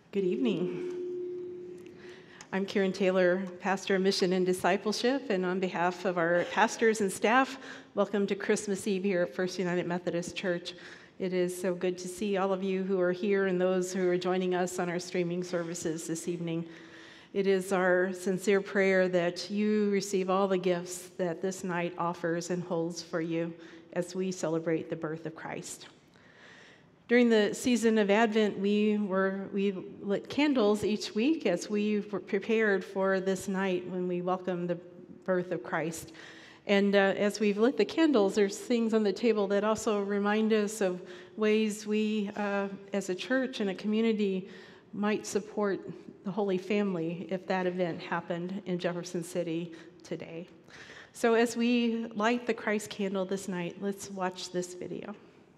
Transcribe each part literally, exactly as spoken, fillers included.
Good evening. I'm Karen Taylor, pastor of Mission and Discipleship, and on behalf of our pastors and staff, welcome to Christmas Eve here at First United Methodist Church. It is so good to see all of you who are here and those who are joining us on our streaming services this evening. It is our sincere prayer that you receive all the gifts that this night offers and holds for you as we celebrate the birth of Christ. During the season of Advent, we were we lit candles each week as we were prepared for this night when we welcome the birth of Christ. And uh, as we've lit the candles, there's things on the table that also remind us of ways we, uh, as a church and a community, might support the Holy Family if that event happened in Jefferson City today. So as we light the Christ candle this night, let's watch this video.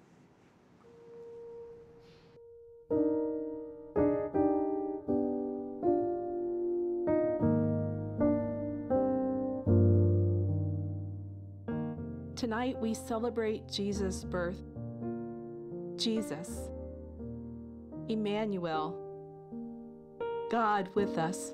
Tonight we celebrate Jesus' birth. Jesus, Emmanuel, God with us.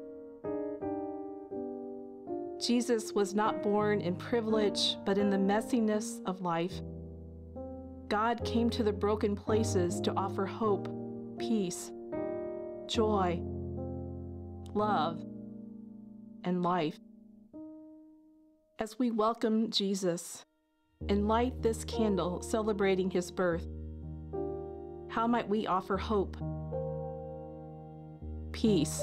Jesus was not born in privilege, but in the messiness of life. God came to the broken places to offer hope, peace, joy, love, and life. As we welcome Jesus and light this candle celebrating his birth, how might we offer hope, peace,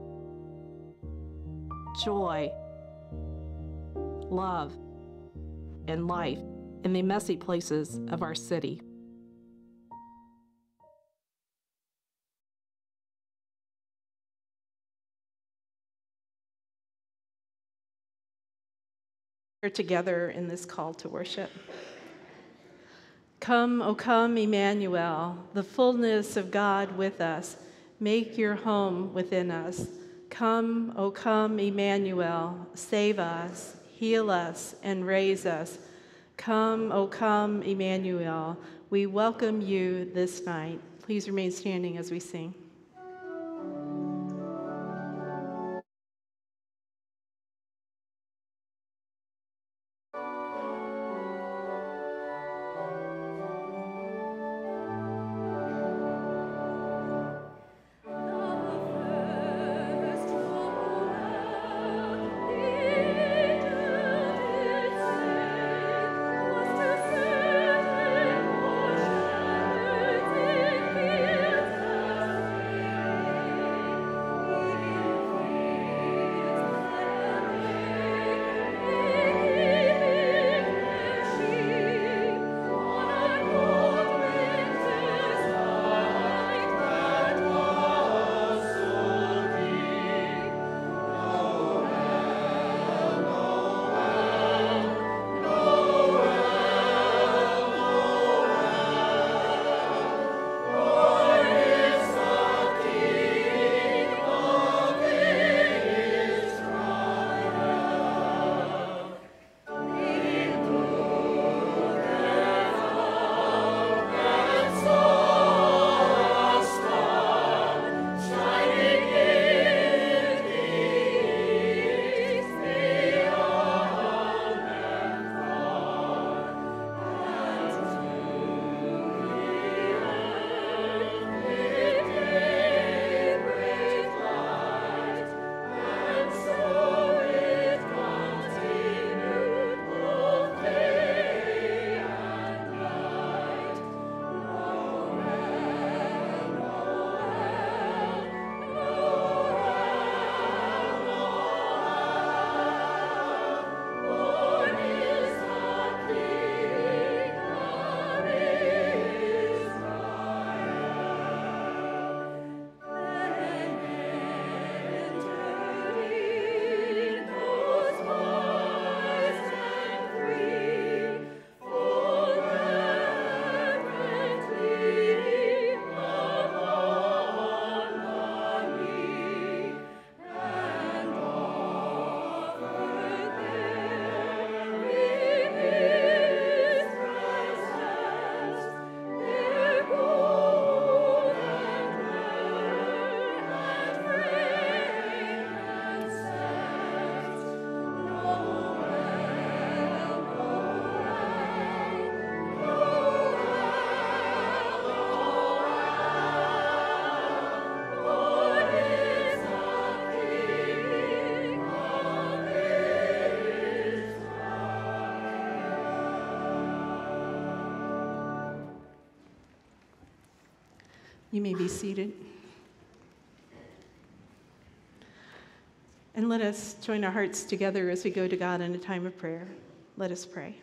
joy, love, and life in the messy places of our city? We're together in this call to worship. Come, O come, Emmanuel, the fullness of God with us. Make your home within us. Come, O come, Emmanuel, save us, heal us, and raise us. Come, O come, Emmanuel, we welcome you this night. Please remain standing as we sing. You may be seated. And let us join our hearts together as we go to God in a time of prayer. Let us pray.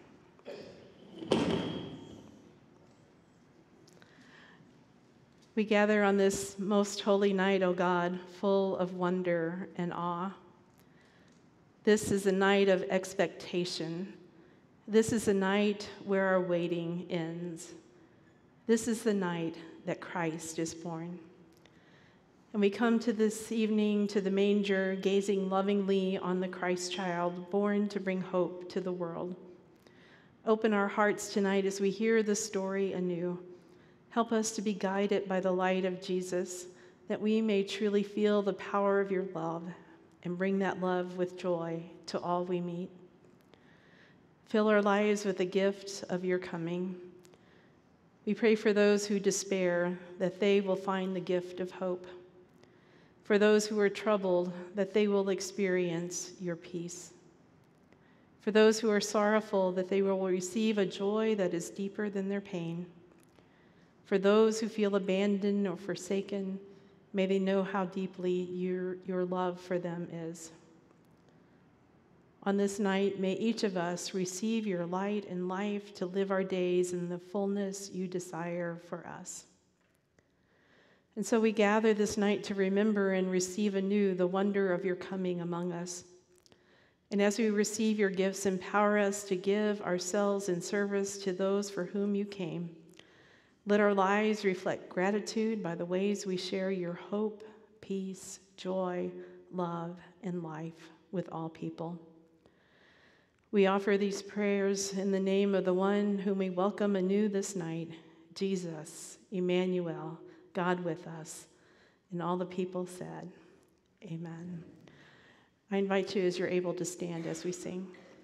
We gather on this most holy night, O God, full of wonder and awe. This is a night of expectation. This is a night where our waiting ends. This is the night that Christ is born. And we come to this evening to the manger, gazing lovingly on the Christ child, born to bring hope to the world. Open our hearts tonight as we hear the story anew. Help us to be guided by the light of Jesus, that we may truly feel the power of your love and bring that love with joy to all we meet. Fill our lives with the gift of your coming. We pray for those who despair, that they will find the gift of hope. For those who are troubled, that they will experience your peace. For those who are sorrowful, that they will receive a joy that is deeper than their pain. For those who feel abandoned or forsaken, may they know how deeply your, your love for them is. On this night, may each of us receive your light and life to live our days in the fullness you desire for us. And so we gather this night to remember and receive anew the wonder of your coming among us. And as we receive your gifts, empower us to give ourselves in service to those for whom you came. Let our lives reflect gratitude by the ways we share your hope, peace, joy, love, and life with all people. We offer these prayers in the name of the one whom we welcome anew this night, Jesus, Emmanuel, God with us. And all the people said, amen. I invite you as you're able to stand as we sing.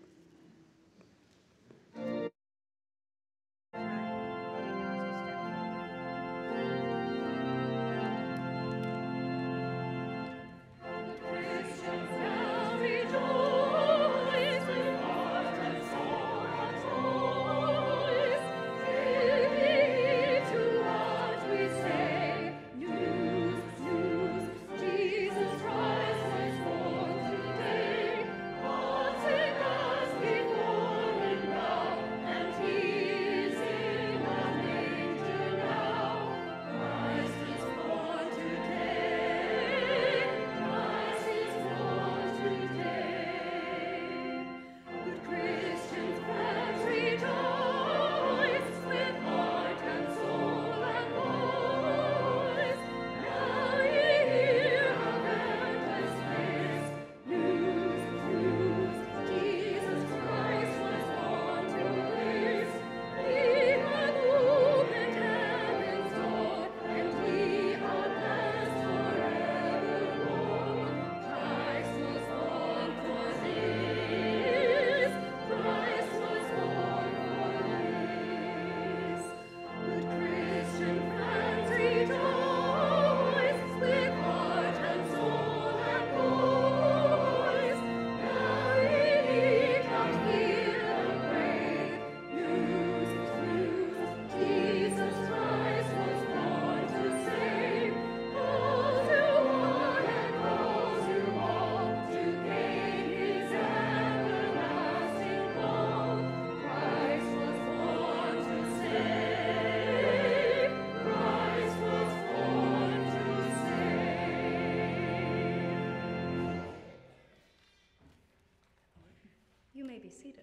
Be seated.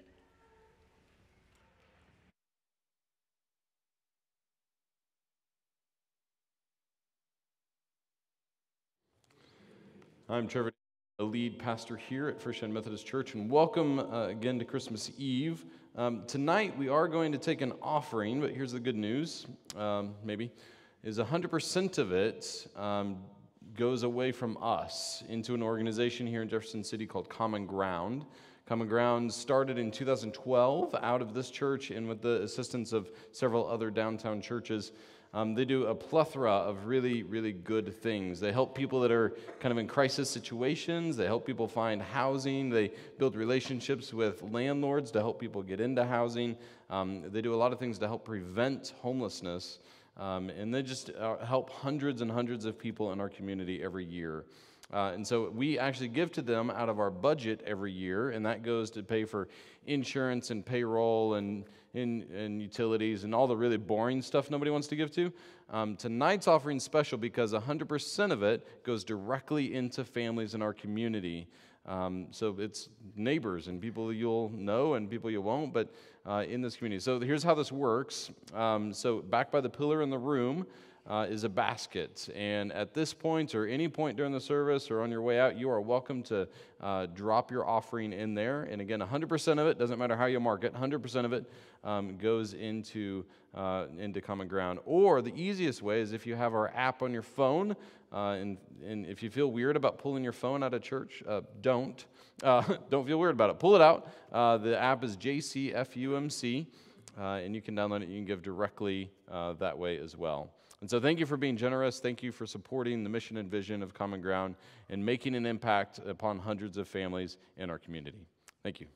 I'm Trevor, the lead pastor here at First United Methodist Church, and welcome uh, again to Christmas Eve. Um, tonight we are going to take an offering, but here's the good news, um, maybe, is one hundred percent of it um, goes away from us into an organization here in Jefferson City called Common Ground. Common Ground started in two thousand twelve out of this church and with the assistance of several other downtown churches. Um, they do a plethora of really, really good things. They help people that are kind of in crisis situations. They help people find housing. They build relationships with landlords to help people get into housing. Um, they do a lot of things to help prevent homelessness. Um, and they just uh, help hundreds and hundreds of people in our community every year. Uh, and so we actually give to them out of our budget every year, and that goes to pay for insurance and payroll and, and, and utilities and all the really boring stuff nobody wants to give to. Um, tonight's offering is special because one hundred percent of it goes directly into families in our community. Um, so it's neighbors and people you'll know and people you won't, but uh, in this community. So here's how this works. Um, so back by the pillar in the room, Uh, is a basket. And at this point or any point during the service or on your way out, you are welcome to uh, drop your offering in there. And again, one hundred percent of it, doesn't matter how you mark it, one hundred percent of it um, goes into, uh, into Common Ground. Or the easiest way is if you have our app on your phone, uh, and, and if you feel weird about pulling your phone out of church, uh, don't. Uh, don't feel weird about it. Pull it out. Uh, the app is J C F U M C, uh, and you can download it. You can give directly uh, that way as well. And so thank you for being generous. Thank you for supporting the mission and vision of Common Ground and making an impact upon hundreds of families in our community. Thank you.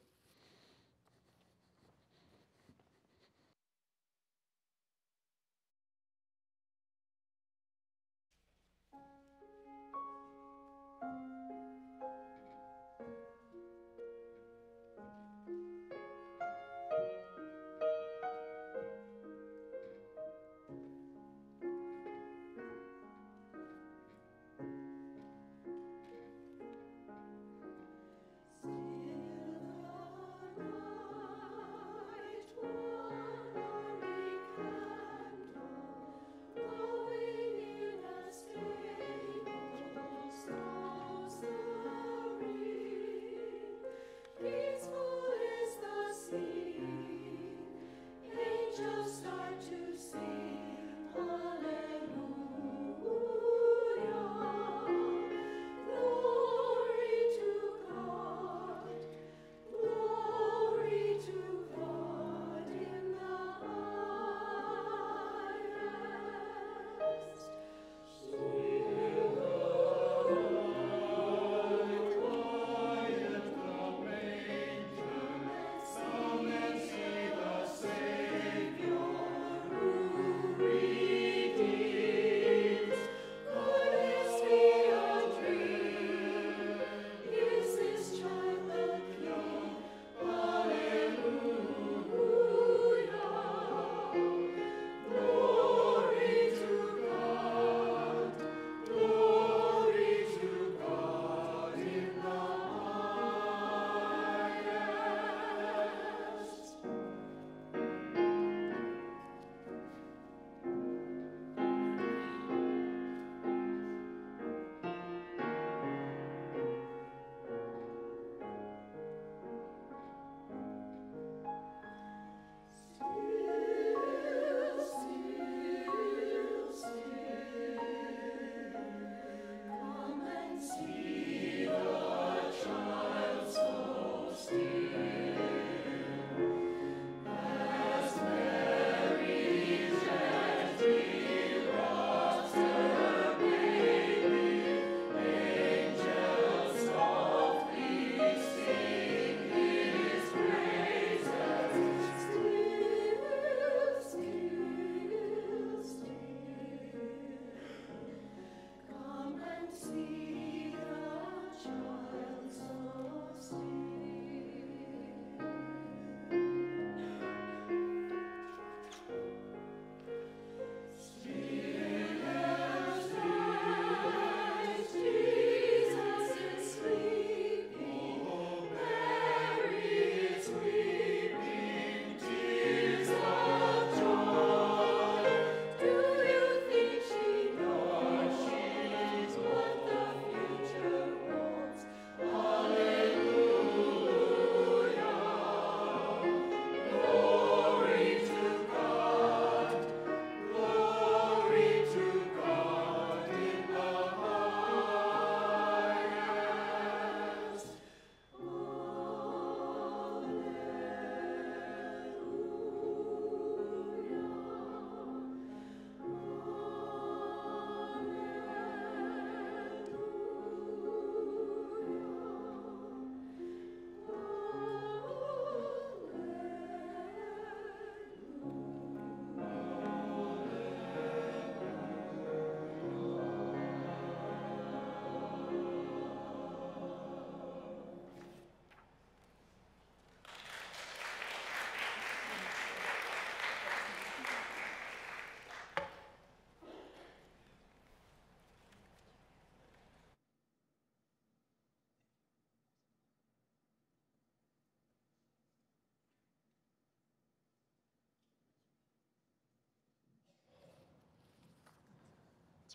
Still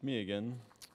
It's me again.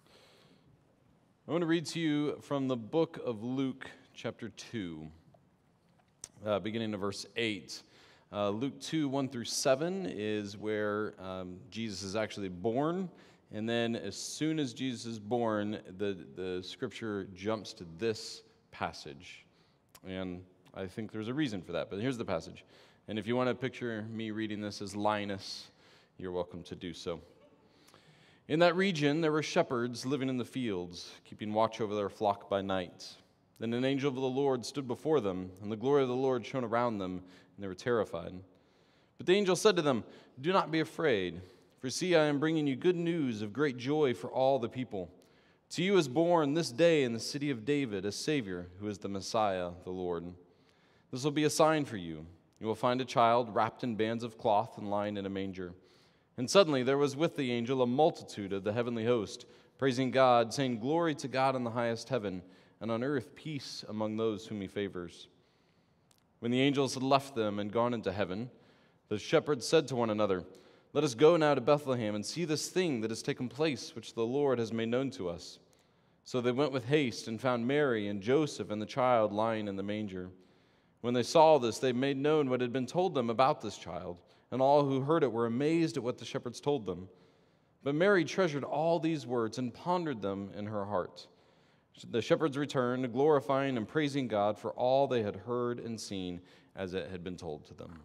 I want to read to you from the book of Luke, chapter two, uh, beginning of verse eight. Uh, Luke two, one through seven is where um, Jesus is actually born. And then as soon as Jesus is born, the, the scripture jumps to this passage. And I think there's a reason for that, but here's the passage. And if you want to picture me reading this as Linus, you're welcome to do so. In that region, there were shepherds living in the fields, keeping watch over their flock by night. Then an angel of the Lord stood before them, and the glory of the Lord shone around them, and they were terrified. But the angel said to them, "Do not be afraid, for see, I am bringing you good news of great joy for all the people. To you is born this day in the city of David a Savior, who is the Messiah, the Lord. This will be a sign for you. You will find a child wrapped in bands of cloth and lying in a manger." And suddenly there was with the angel a multitude of the heavenly host, praising God, saying, "Glory to God in the highest heaven, and on earth peace among those whom he favors." When the angels had left them and gone into heaven, the shepherds said to one another, "Let us go now to Bethlehem and see this thing that has taken place, which the Lord has made known to us." So they went with haste and found Mary and Joseph and the child lying in the manger. When they saw this, they made known what had been told them about this child. And all who heard it were amazed at what the shepherds told them. But Mary treasured all these words and pondered them in her heart. The shepherds returned, glorifying and praising God for all they had heard and seen as it had been told to them.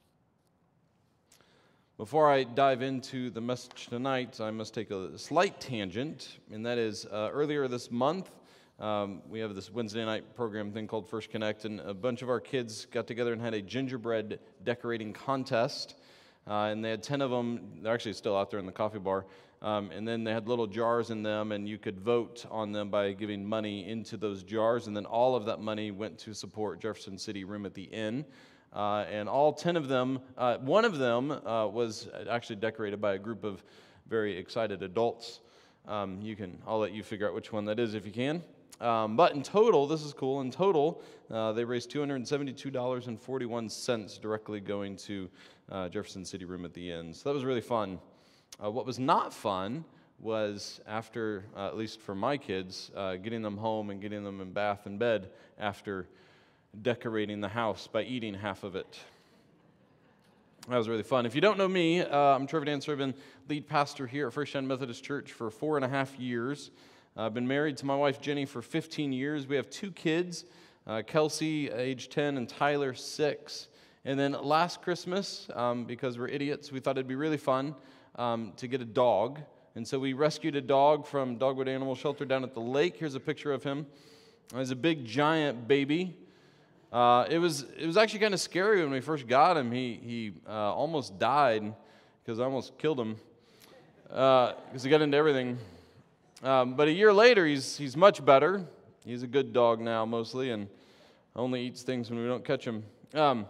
Before I dive into the message tonight, I must take a slight tangent, and that is uh, earlier this month, Um, we have this Wednesday night program thing called First Connect, and a bunch of our kids got together and had a gingerbread decorating contest, uh, and they had ten of them. They're actually still out there in the coffee bar, um, and then they had little jars in them, and you could vote on them by giving money into those jars, and then all of that money went to support Jefferson City Room at the Inn, uh, and all ten of them, uh, one of them uh, was actually decorated by a group of very excited adults. Um, you can, I'll let you figure out which one that is if you can. Um, but in total, this is cool, in total, uh, they raised two hundred seventy-two dollars and forty-one cents directly going to uh, Jefferson City Room at the Inn. So that was really fun. Uh, what was not fun was after, uh, at least for my kids, uh, getting them home and getting them in bath and bed after decorating the house by eating half of it. That was really fun. If you don't know me, uh, I'm Trevor Dancer. I've been lead pastor here at First United Methodist Church for four and a half years. I've been married to my wife, Jenny, for fifteen years. We have two kids, uh, Kelsey, age ten, and Tyler, six. And then last Christmas, um, because we're idiots, we thought it'd be really fun um, to get a dog. And so we rescued a dog from Dogwood Animal Shelter down at the lake. Here's a picture of him. He's a big, giant baby. Uh, it was it was actually kind of scary when we first got him. He, he uh, almost died because I almost killed him because uh, he got into everything. Um, but a year later, he's he's much better. He's a good dog now, mostly, and only eats things when we don't catch him. Um,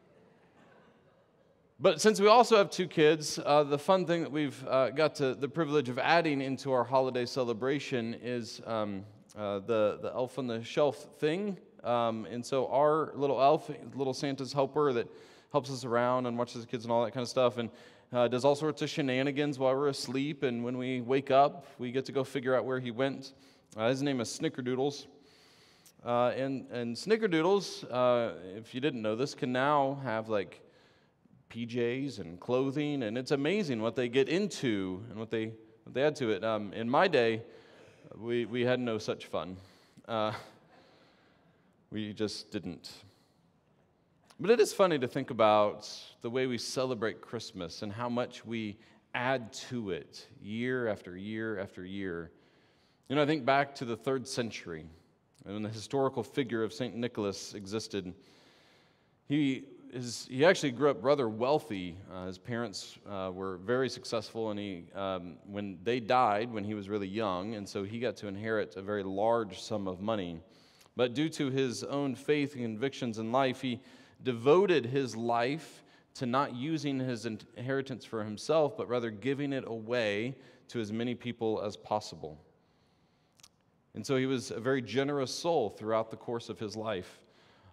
but since we also have two kids, uh, the fun thing that we've uh, got to the privilege of adding into our holiday celebration is um, uh, the the elf on the shelf thing. Um, and so our little elf, little Santa's helper that helps us around and watches the kids and all that kind of stuff, and Uh, does all sorts of shenanigans while we're asleep, and when we wake up, we get to go figure out where he went. Uh, his name is Snickerdoodles. Uh, and, and Snickerdoodles, uh, if you didn't know this, can now have like P Js and clothing, and it's amazing what they get into and what they what they add to it. Um, in my day, we, we had no such fun. Uh, we just didn't. But it is funny to think about the way we celebrate Christmas and how much we add to it year after year after year. You know, I think back to the third century when the historical figure of Saint Nicholas existed. He is, he actually grew up rather wealthy. Uh, his parents uh, were very successful, and he um, when they died when he was really young, and so he got to inherit a very large sum of money. But due to his own faith and convictions in life, he devoted his life to not using his inheritance for himself, but rather giving it away to as many people as possible. And so he was a very generous soul throughout the course of his life.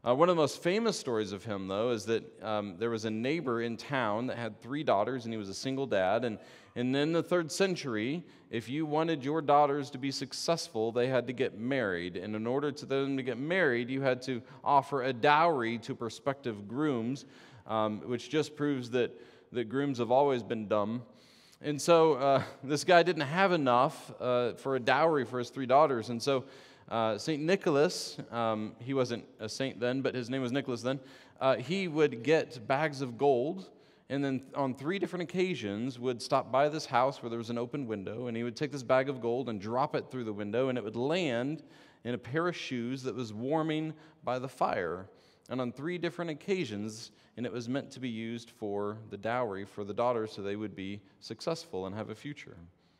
Uh, one of the most famous stories of him, though, is that um, there was a neighbor in town that had three daughters, and he was a single dad. And, and in the third century, if you wanted your daughters to be successful, they had to get married. And in order for them to get married, you had to offer a dowry to prospective grooms, um, which just proves that, that grooms have always been dumb. And so uh, this guy didn't have enough uh, for a dowry for his three daughters. And so Uh, Saint Nicholas, um, he wasn't a saint then, but his name was Nicholas then, uh, he would get bags of gold, and then on three different occasions would stop by this house where there was an open window, and he would take this bag of gold and drop it through the window, and it would land in a pair of shoes that was warming by the fire. And on three different occasions, and it was meant to be used for the dowry for the daughters so they would be successful and have a future.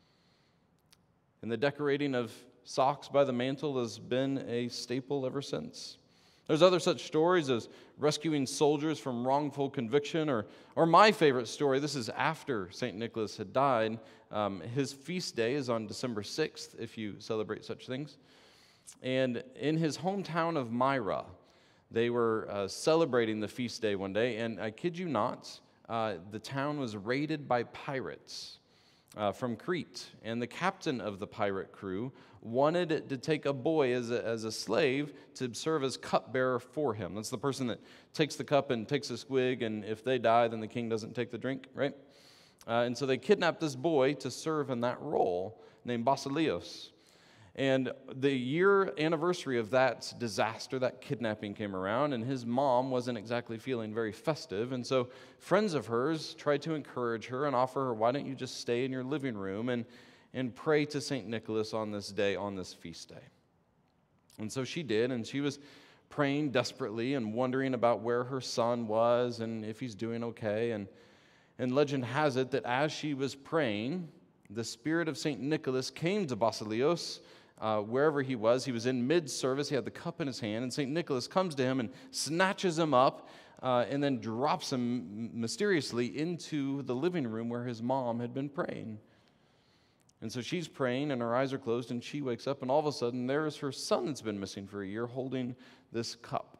And the decorating of socks by the mantle has been a staple ever since. There's other such stories as rescuing soldiers from wrongful conviction, or, or my favorite story, this is after Saint Nicholas had died. Um, his feast day is on December sixth, if you celebrate such things. And in his hometown of Myra, they were uh, celebrating the feast day one day, and I kid you not, uh, the town was raided by pirates uh, from Crete. And the captain of the pirate crew wanted to take a boy as a, as a slave to serve as cupbearer for him. That's the person that takes the cup and takes a swig, and if they die, then the king doesn't take the drink, right? Uh, and so they kidnapped this boy to serve in that role, named Basileus. And the year anniversary of that disaster, that kidnapping came around, and his mom wasn't exactly feeling very festive. And so friends of hers tried to encourage her and offer her, why don't you just stay in your living room and, and pray to Saint Nicholas on this day, on this feast day. And so she did, and she was praying desperately and wondering about where her son was and if he's doing okay. And, and legend has it that as she was praying, the spirit of Saint Nicholas came to Basileus, Uh, wherever he was. He was in mid-service. He had the cup in his hand, and Saint Nicholas comes to him and snatches him up uh, and then drops him mysteriously into the living room where his mom had been praying. And so she's praying, and her eyes are closed, and she wakes up, and all of a sudden, there's her son that's been missing for a year holding this cup.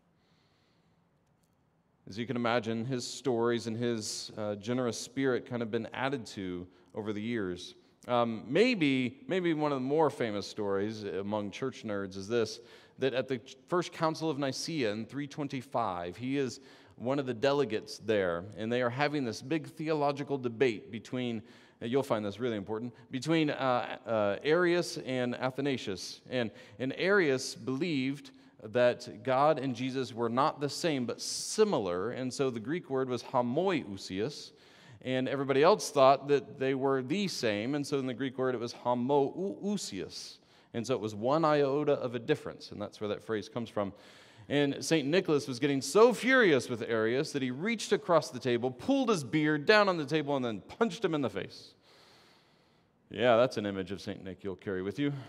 As you can imagine, his stories and his uh, generous spirit kind of been added to over the years. Um, maybe, maybe one of the more famous stories among church nerds is this, that at the First Council of Nicaea in three twenty-five, he is one of the delegates there, and they are having this big theological debate between, you'll find this really important, between uh, uh, Arius and Athanasius. And, and Arius believed that God and Jesus were not the same, but similar, and so the Greek word was homoiousios. And everybody else thought that they were the same, and so in the Greek word it was homoousios. And so it was one iota of a difference, and that's where that phrase comes from. And Saint Nicholas was getting so furious with Arius that he reached across the table, pulled his beard down on the table, and then punched him in the face. Yeah, that's an image of Saint Nick you'll carry with you.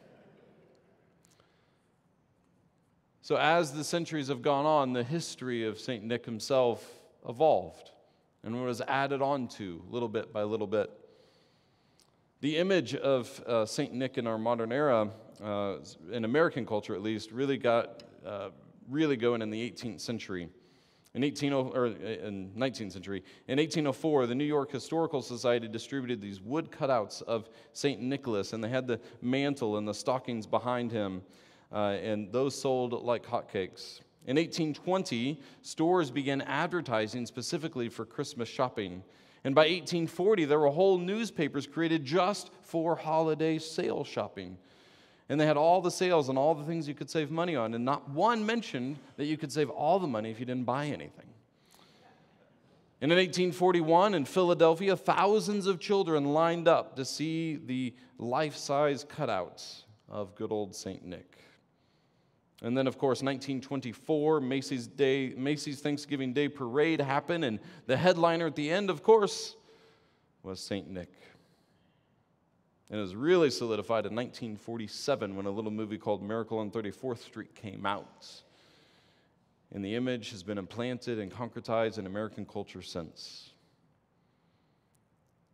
So as the centuries have gone on, the history of Saint Nick himself evolved and was added on to little bit by little bit. The image of uh, Saint Nick in our modern era, uh, in American culture at least, really got uh, really going in the eighteenth century. In eighteen oh or in nineteenth century, in eighteen oh four, the New York Historical Society distributed these wood cutouts of Saint Nicholas, and they had the mantle and the stockings behind him, uh, and those sold like hotcakes. In eighteen twenty, stores began advertising specifically for Christmas shopping. And by eighteen forty, there were whole newspapers created just for holiday sale shopping. And they had all the sales and all the things you could save money on, and not one mentioned that you could save all the money if you didn't buy anything. And in eighteen forty-one, in Philadelphia, thousands of children lined up to see the life-size cutouts of good old Saint Nick. And then, of course, nineteen twenty-four, Macy's Day, Macy's Thanksgiving Day Parade happened, and the headliner at the end, of course, was Saint Nick. And it was really solidified in nineteen forty-seven when a little movie called Miracle on thirty-fourth Street came out. And the image has been implanted and concretized in American culture since.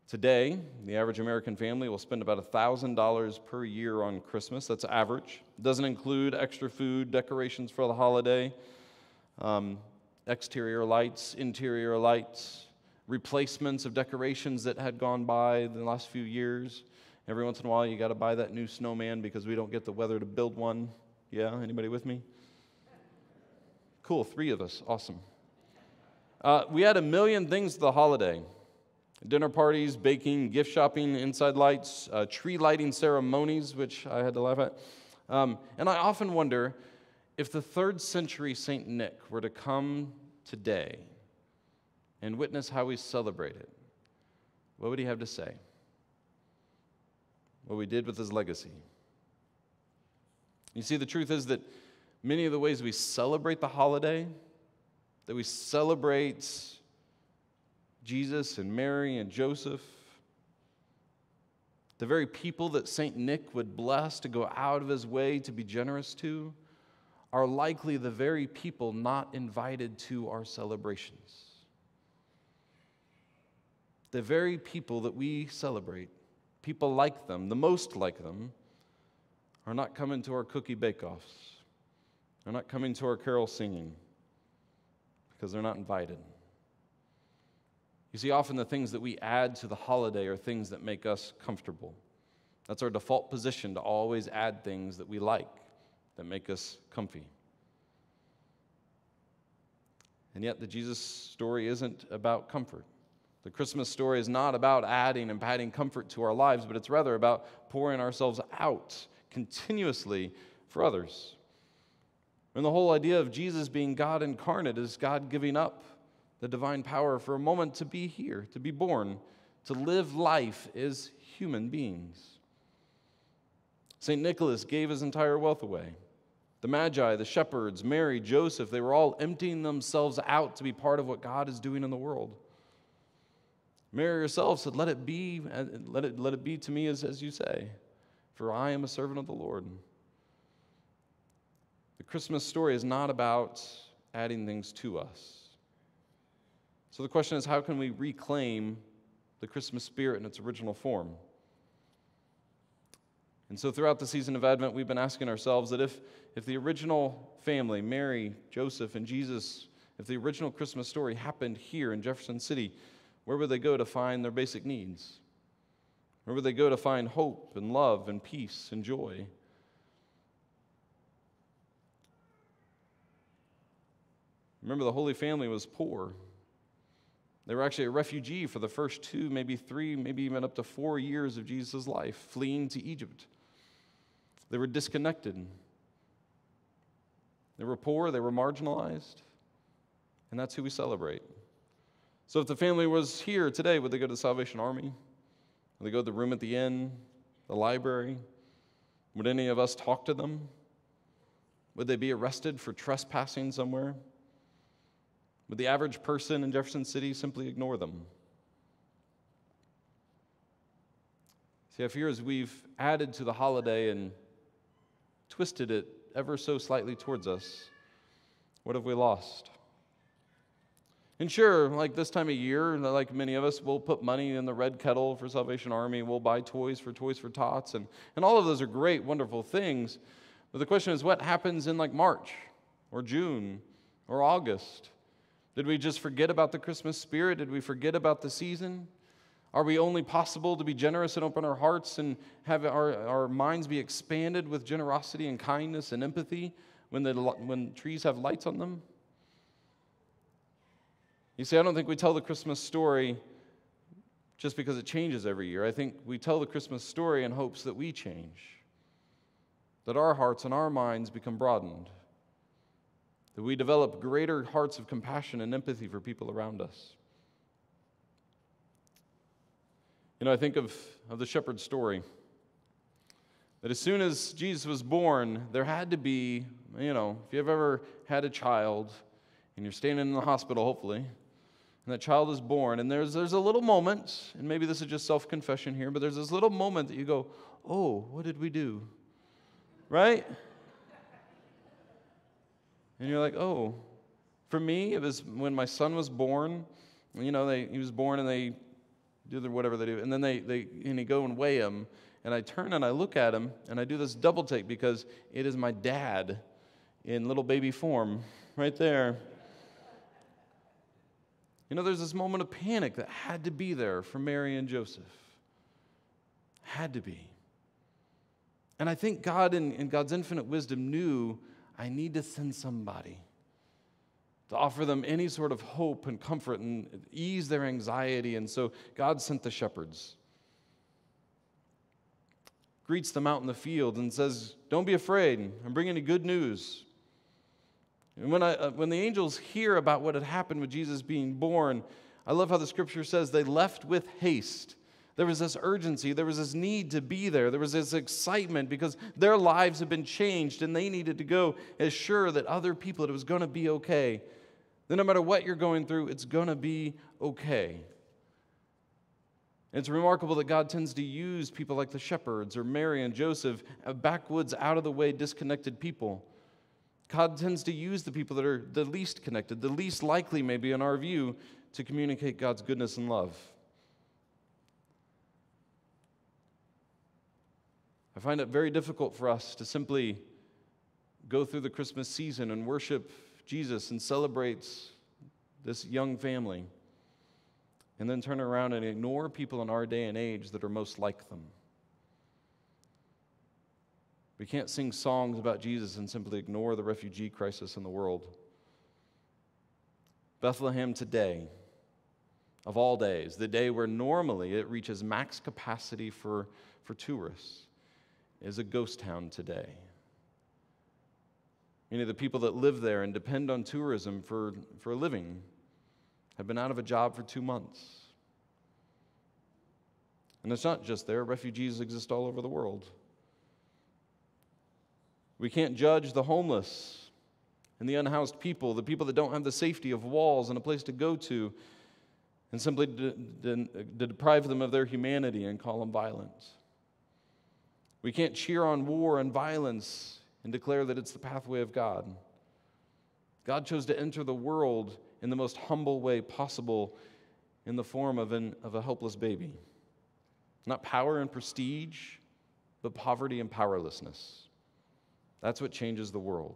Today, the average American family will spend about one thousand dollars per year on Christmas. That's average. It doesn't include extra food, decorations for the holiday, um, exterior lights, interior lights, replacements of decorations that had gone by in the last few years. Every once in a while, you got to buy that new snowman because we don't get the weather to build one. Yeah, anybody with me? Cool, three of us. Awesome. Uh, we had a million things for the holiday. Dinner parties, baking, gift shopping, inside lights, uh, tree lighting ceremonies, which I had to laugh at. Um, and I often wonder if the third century Saint Nick were to come today and witness how we celebrate it, what would he have to say? What we did with his legacy? You see, the truth is that many of the ways we celebrate the holiday, that we celebrate Jesus and Mary and Joseph, the very people that Saint Nick would bless to go out of his way to be generous to, are likely the very people not invited to our celebrations. The very people that we celebrate, people like them, the most like them, are not coming to our cookie bake-offs. They're not coming to our carol singing because they're not invited. You see, often the things that we add to the holiday are things that make us comfortable. That's our default position, to always add things that we like, that make us comfy. And yet the Jesus story isn't about comfort. The Christmas story is not about adding and adding comfort to our lives, but it's rather about pouring ourselves out continuously for others. And the whole idea of Jesus being God incarnate is God giving up the divine power for a moment to be here, to be born, to live life as human beings. Saint Nicholas gave his entire wealth away. The Magi, the shepherds, Mary, Joseph, they were all emptying themselves out to be part of what God is doing in the world. Mary herself said, let it be, let it, let it be to me as, as you say, for I am a servant of the Lord. The Christmas story is not about adding things to us. So the question is, how can we reclaim the Christmas spirit in its original form? And so throughout the season of Advent, we've been asking ourselves that if, if the original family, Mary, Joseph, and Jesus, if the original Christmas story happened here in Jefferson City, where would they go to find their basic needs? Where would they go to find hope and love and peace and joy? Remember, the Holy Family was poor. They were actually a refugee for the first two, maybe three, maybe even up to four years of Jesus' life, fleeing to Egypt. They were disconnected. They were poor, they were marginalized, and that's who we celebrate. So if the family was here today, would they go to the Salvation Army? Would they go to the room at the inn, the library? Would any of us talk to them? Would they be arrested for trespassing somewhere? Would the average person in Jefferson City simply ignore them? See, I fear as we've added to the holiday and twisted it ever so slightly towards us, what have we lost? And sure, like this time of year, like many of us, we'll put money in the red kettle for Salvation Army, we'll buy toys for Toys for Tots, and, and all of those are great, wonderful things. But the question is, what happens in like March or June or August? Did we just forget about the Christmas spirit? Did we forget about the season? Are we only possible to be generous and open our hearts and have our, our minds be expanded with generosity and kindness and empathy when, the, when trees have lights on them? You see, I don't think we tell the Christmas story just because it changes every year. I think we tell the Christmas story in hopes that we change, that our hearts and our minds become broadened, that we develop greater hearts of compassion and empathy for people around us. You know, I think of, of the shepherd's story, that as soon as Jesus was born, there had to be, you know, if you've ever had a child, and you're standing in the hospital, hopefully, and that child is born, and there's, there's a little moment, and maybe this is just self-confession here, but there's this little moment that you go, oh, what did we do? Right? And you're like, oh. For me, it was when my son was born. You know, they, he was born and they do the whatever they do. And then they, they and you go and weigh them. And I turn and I look at him, and I do this double take because it is my dad in little baby form right there. You know, there's this moment of panic that had to be there for Mary and Joseph. Had to be. And I think God, in, in God's infinite wisdom, knew I need to send somebody to offer them any sort of hope and comfort and ease their anxiety. And so God sent the shepherds. Greets them out in the field and says, don't be afraid, I'm bringing you good news. And when, I, uh, when the angels hear about what had happened with Jesus being born, I love how the scripture says they left with haste. There was this urgency, there was this need to be there, there was this excitement because their lives had been changed and they needed to go assure that other people that it was going to be okay. That no matter what you're going through, it's going to be okay. It's remarkable that God tends to use people like the shepherds or Mary and Joseph, backwoods, out-of-the-way, disconnected people. God tends to use the people that are the least connected, the least likely, maybe in our view, to communicate God's goodness and love. I find it very difficult for us to simply go through the Christmas season and worship Jesus and celebrate this young family, and then turn around and ignore people in our day and age that are most like them. We can't sing songs about Jesus and simply ignore the refugee crisis in the world. Bethlehem today, of all days, the day where normally it reaches max capacity for, for tourists, is a ghost town today. You know, the people that live there and depend on tourism for, for a living have been out of a job for two months. And it's not just there. Refugees exist all over the world. We can't judge the homeless and the unhoused people, the people that don't have the safety of walls and a place to go to, and simply de- de- de- deprive them of their humanity and call them violent. We can't cheer on war and violence and declare that it's the pathway of God. God chose to enter the world in the most humble way possible in the form of, an, of a helpless baby. Not power and prestige, but poverty and powerlessness. That's what changes the world.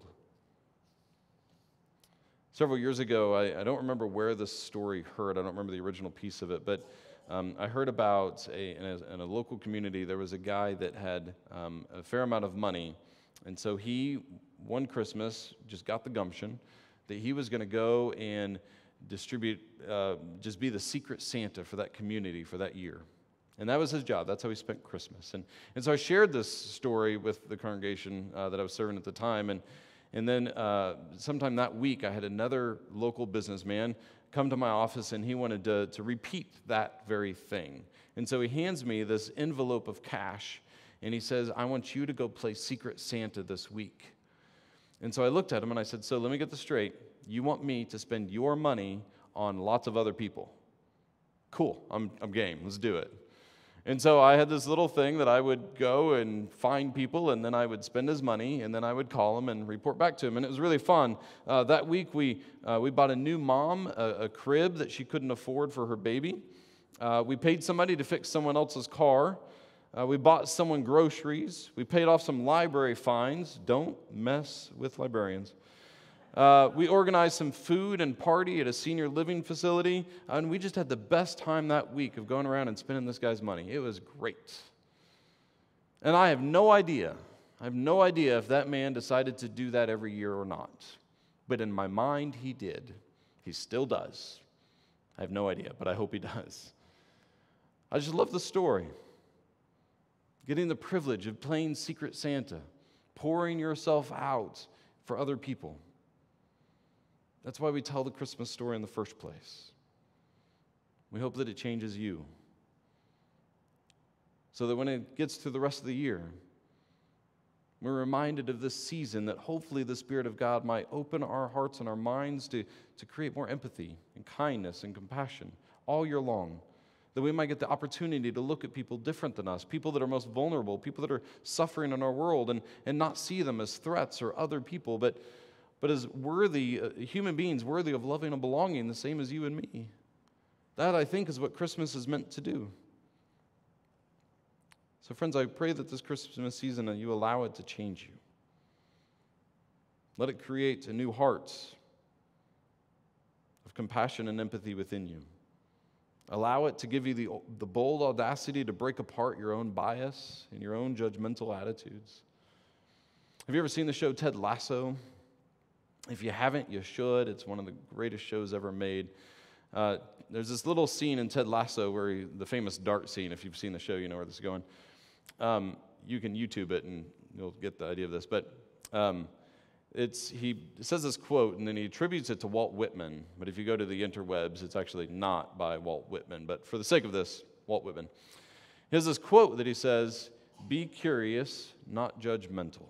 Several years ago, I, I don't remember where this story heard. I don't remember the original piece of it, but um, I heard about a in, a in a local community, there was a guy that had um, a fair amount of money, and so he, one Christmas, just got the gumption that he was going to go and distribute, uh, just be the secret Santa for that community for that year. And that was his job. That's how he spent Christmas. And, and so I shared this story with the congregation uh, that I was serving at the time. And, and then uh, sometime that week, I had another local businessman come to my office, and he wanted to, to repeat that very thing. And so he hands me this envelope of cash, and he says, I want you to go play Secret Santa this week. And so I looked at him, and I said, so let me get this straight. You want me to spend your money on lots of other people? Cool. I'm, I'm game. Let's do it. And so I had this little thing that I would go and find people, and then I would spend his money, and then I would call him and report back to him. And it was really fun. Uh, that week, we uh, we bought a new mom a, a crib that she couldn't afford for her baby. Uh, we paid somebody to fix someone else's car. Uh, we bought someone groceries. We paid off some library fines. Don't mess with librarians. Uh, we organized some food and party at a senior living facility, and we just had the best time that week of going around and spending this guy's money. It was great. And I have no idea, I have no idea if that man decided to do that every year or not. But in my mind, he did. He still does. I have no idea, but I hope he does. I just love the story. Getting the privilege of playing Secret Santa, pouring yourself out for other people. That's why we tell the Christmas story in the first place. We hope that it changes you, so that when it gets to the rest of the year, we're reminded of this season that hopefully the Spirit of God might open our hearts and our minds to, to create more empathy and kindness and compassion all year long, that we might get the opportunity to look at people different than us, people that are most vulnerable, people that are suffering in our world, and, and not see them as threats or other people, but but as worthy, uh, human beings worthy of loving and belonging, the same as you and me. That, I think, is what Christmas is meant to do. So, friends, I pray that this Christmas season, you allow it to change you. Let it create a new heart of compassion and empathy within you. Allow it to give you the, the bold audacity to break apart your own bias and your own judgmental attitudes. Have you ever seen the show Ted Lasso? If you haven't, you should. It's one of the greatest shows ever made. Uh, there's this little scene in Ted Lasso where he, the famous dart scene, if you've seen the show, you know where this is going. Um, you can YouTube it and you'll get the idea of this. But um, it's he says this quote, and then he attributes it to Walt Whitman. But if you go to the interwebs, it's actually not by Walt Whitman. But for the sake of this, Walt Whitman. He has this quote that he says, "Be curious, not judgmental."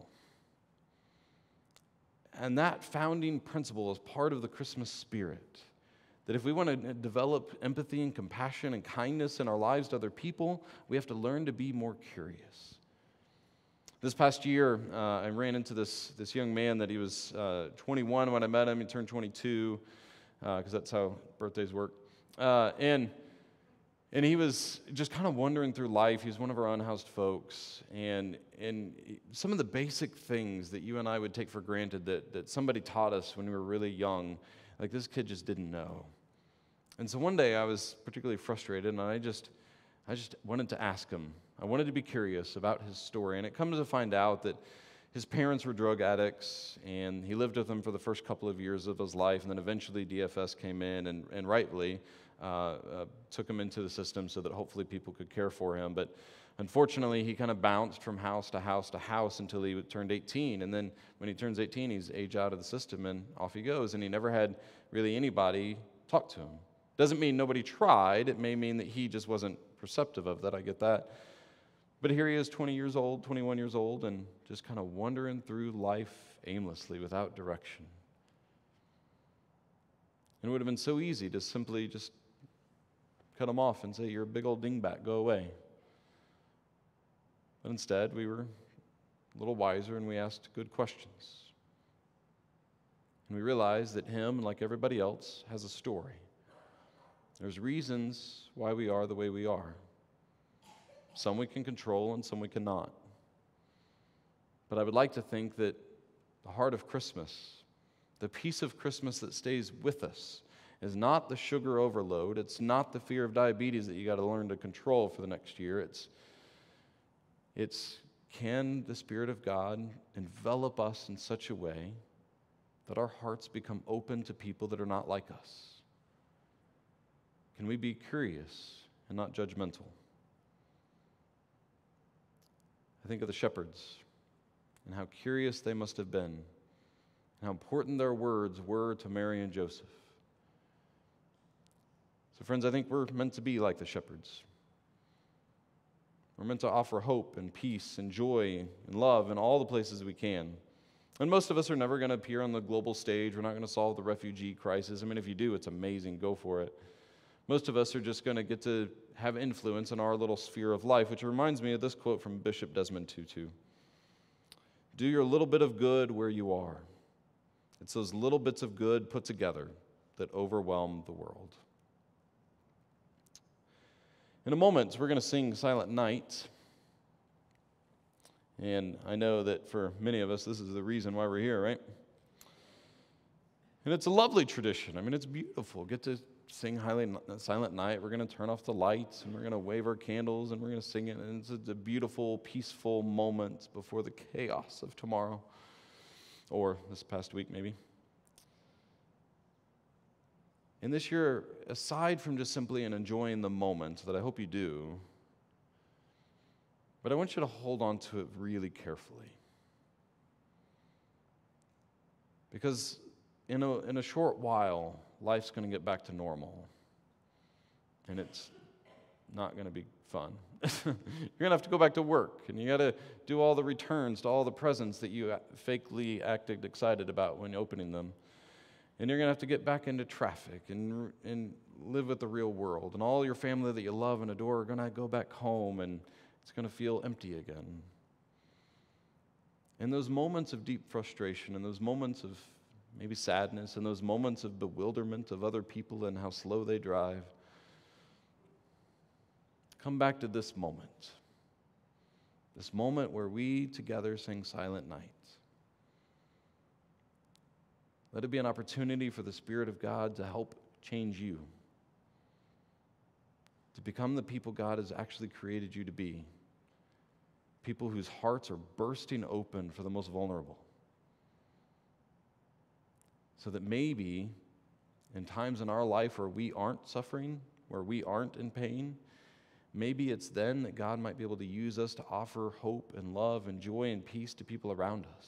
And that founding principle is part of the Christmas spirit. That if we want to develop empathy and compassion and kindness in our lives to other people, we have to learn to be more curious. This past year, uh, I ran into this, this young man that he was uh, twenty-one when I met him. He turned twenty-two, because uh, that's how birthdays work. Uh, and and he was just kind of wandering through life. He was one of our unhoused folks. And, and some of the basic things that you and I would take for granted that, that somebody taught us when we were really young, like this kid just didn't know. And so one day I was particularly frustrated, and I just I just wanted to ask him. I wanted to be curious about his story. And it comes to find out that his parents were drug addicts, and he lived with them for the first couple of years of his life, and then eventually D F S came in and, and rightly uh, uh, took him into the system so that hopefully people could care for him. But unfortunately, he kind of bounced from house to house to house until he turned eighteen. And then when he turns eighteen, he's age out of the system, and off he goes. And he never had really anybody talk to him. Doesn't mean nobody tried. It may mean that he just wasn't perceptive of that. I get that. But here he is, twenty years old, twenty-one years old, and just kind of wandering through life aimlessly without direction. And it would have been so easy to simply just cut him off and say, "You're a big old dingbat, go away." But instead, we were a little wiser, and we asked good questions. And we realized that him, like everybody else, has a story. There's reasons why we are the way we are. Some we can control and some we cannot. But I would like to think that the heart of Christmas, the peace of Christmas that stays with us, is not the sugar overload. It's not the fear of diabetes that you got to learn to control for the next year. It's, it's can the Spirit of God envelop us in such a way that our hearts become open to people that are not like us? Can we be curious and not judgmental? I think of the shepherds and how curious they must have been and how important their words were to Mary and Joseph. So friends, I think we're meant to be like the shepherds. We're meant to offer hope and peace and joy and love in all the places we can. And most of us are never going to appear on the global stage. We're not going to solve the refugee crisis. I mean, if you do, it's amazing. Go for it. Most of us are just going to get to have influence in our little sphere of life, which reminds me of this quote from Bishop Desmond Tutu. Do your little bit of good where you are. It's those little bits of good put together that overwhelm the world. In a moment, we're going to sing Silent Night. And I know that for many of us, this is the reason why we're here, right? And it's a lovely tradition. I mean, it's beautiful. Get to sing highly, Silent Night. We're going to turn off the lights, and we're going to wave our candles, and we're going to sing it. And it's a beautiful, peaceful moment before the chaos of tomorrow, or this past week, maybe. And this year, aside from just simply enjoying the moment, that I hope you do, but I want you to hold on to it really carefully. Because in a, in a short while, life's going to get back to normal. And it's not going to be fun. You're going to have to go back to work, and you got to do all the returns to all the presents that you fakely acted excited about when opening them. And you're going to have to get back into traffic and, and live with the real world. And all your family that you love and adore are going to go back home, and it's going to feel empty again. And those moments of deep frustration and those moments of maybe sadness and those moments of bewilderment of other people and how slow they drive, come back to this moment. This moment where we together sing Silent Night. Let it be an opportunity for the Spirit of God to help change you, to become the people God has actually created you to be, people whose hearts are bursting open for the most vulnerable, so that maybe in times in our life where we aren't suffering, where we aren't in pain, maybe it's then that God might be able to use us to offer hope and love and joy and peace to people around us.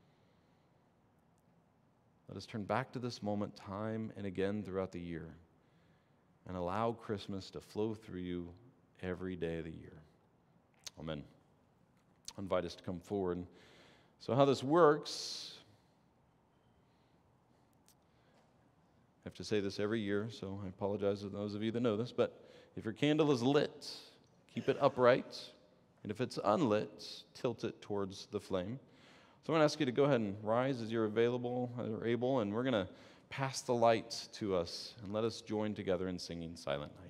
Let us turn back to this moment time and again throughout the year and allow Christmas to flow through you every day of the year. Amen. I invite us to come forward. So how this works, I have to say this every year, so I apologize to those of you that know this, but if your candle is lit, keep it upright, and if it's unlit, tilt it towards the flame. So I'm going to ask you to go ahead and rise as you're available or able, and we're going to pass the light to us, and let us join together in singing Silent Night.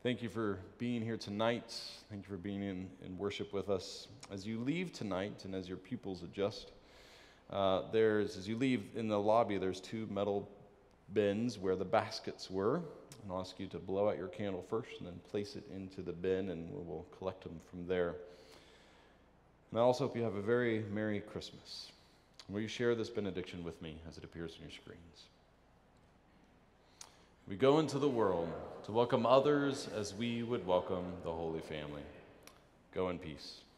Thank you for being here tonight. Thank you for being in, in worship with us. As you leave tonight and as your pupils adjust, uh, there's, as you leave in the lobby, there's two metal bins where the baskets were. And I'll ask you to blow out your candle first and then place it into the bin, and we'll collect them from there. And I also hope you have a very Merry Christmas. Will you share this benediction with me as it appears on your screens? We go into the world to welcome others as we would welcome the Holy Family. Go in peace.